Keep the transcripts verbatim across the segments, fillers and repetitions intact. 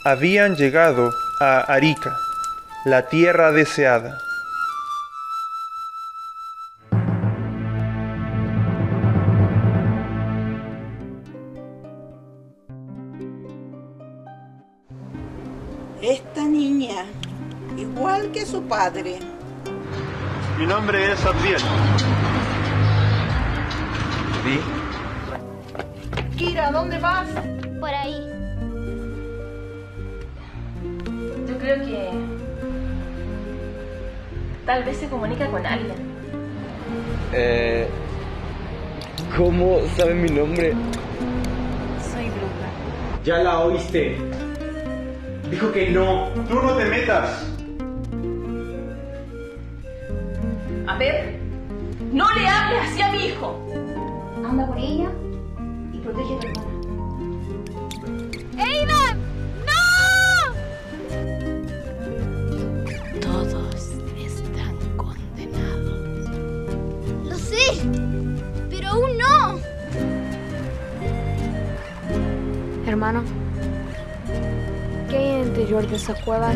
Habían llegado a Arica, la tierra deseada. Esta niña, igual que su padre. Mi nombre es Abdiel. ¿Sí? Kira, ¿dónde vas? Por ahí. Yo creo que tal vez se comunica con alguien. Eh, ¿Cómo sabe mi nombre? Soy bruja. Ya la oíste. Dijo que no. Tú no te metas. A ver, no le hables así a mi hijo. Anda por ella y protege a tu hermana. ¡Aidan! ¡No! Todos están condenados. Lo sé, pero aún no. Hermano, ¿qué hay en el interior de esas cuevas?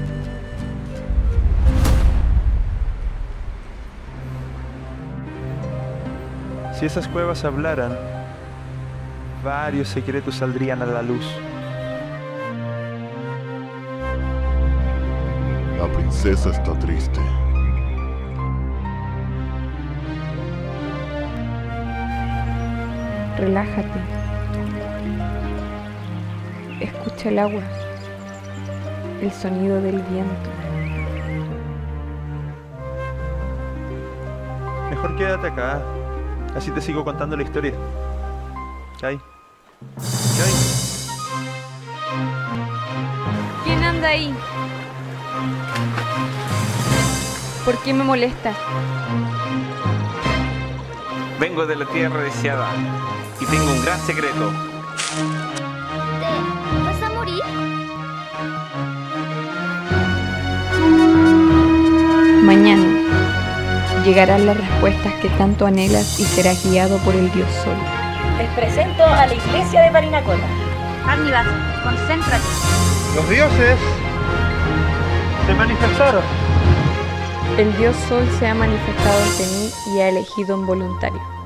Si esas cuevas hablaran, varios secretos saldrían a la luz. La princesa está triste. Relájate. Escucha el agua, el sonido del viento. Mejor quédate acá. Así te sigo contando la historia. ¿Qué hay? ¿Qué hay? ¿Quién anda ahí? ¿Por qué me molesta? Vengo de la tierra deseada y tengo un gran secreto. ¿Te vas a morir? Mañana llegarán las respuestas que tanto anhelas y serás guiado por el Dios Sol. Les presento a la iglesia de Parinacota. Aníbal, concéntrate. Los dioses se manifestaron. El Dios Sol se ha manifestado ante mí y ha elegido un voluntario.